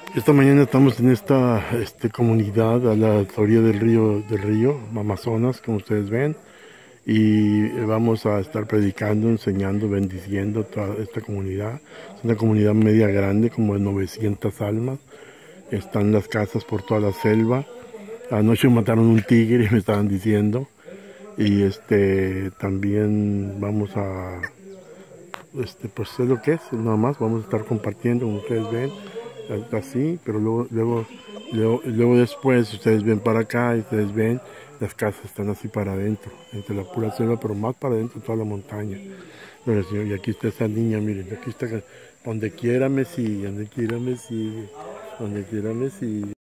Esta mañana estamos en esta comunidad a la orilla del río Amazonas, como ustedes ven, y vamos a estar predicando, enseñando, bendiciendo toda esta comunidad. Es una comunidad media grande, como de 900 almas. Están las casas por toda la selva. Anoche mataron un tigre, me estaban diciendo, y también vamos a pues es lo que es, nada más vamos a estar compartiendo como ustedes ven, así, pero luego después, si ustedes ven para acá y ustedes ven, las casas están así para adentro, entre la pura selva, pero más para adentro, toda la montaña. Pero, señor, y aquí está esa niña, miren, aquí está, donde quiera me sigue, donde quiera me sigue, donde quiera me sigue.